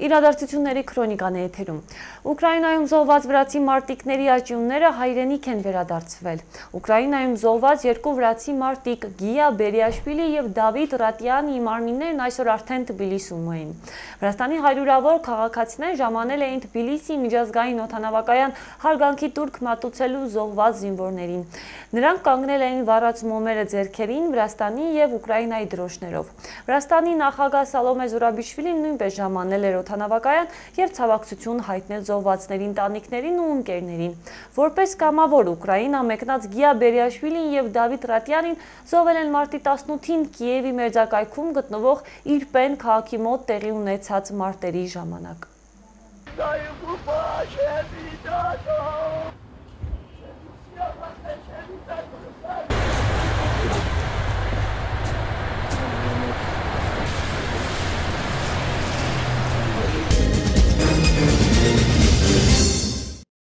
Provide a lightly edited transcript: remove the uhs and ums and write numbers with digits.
Իրադարձությունների քրոնիկան է եթերում։ Ուկրաինայում զոհված վրացի մարտիկների աճյունները հայրենիք են վերադարձվել։ Ուկրաինայում զոհված երկու վրացի մարտիկ Գիա Բերիաշվիլի եւ Դավիթ Ռատյանի մարմիններն այսօր արդեն Թբիլիսիում էին։ Վրաստանի հարյուրավոր քաղաքացիներ ժամանել էին Թբիլիսի միջազգային օդանավակայան հարգանքի տուրք մատուցելու զոհված զինվորներին։ Նրանք կանգնել էին վառած մոմերը ձեռքերին Վրաստանի եւ Ուկրաինայի դրոշներով։ Վրաստանի նախագահ Սալոմե Զուրաբիշվիլին նույնպես ժամանել էր օդանավակայան եւ ցավակցություն հայտնել զոհվածների ընտանիքներին ու ընկերներին։ Որպես կամավոր Ուկրաինա մեկնած Գիա Բերիաշվիլին եւ Դավիթ Ռատյանին զոհվել են մարտի 18-ին Կիևի մերձակայքում գտնվող Իրպեն քաղաքի մոտ տեղի ունեցած մարտերի ժամանակ։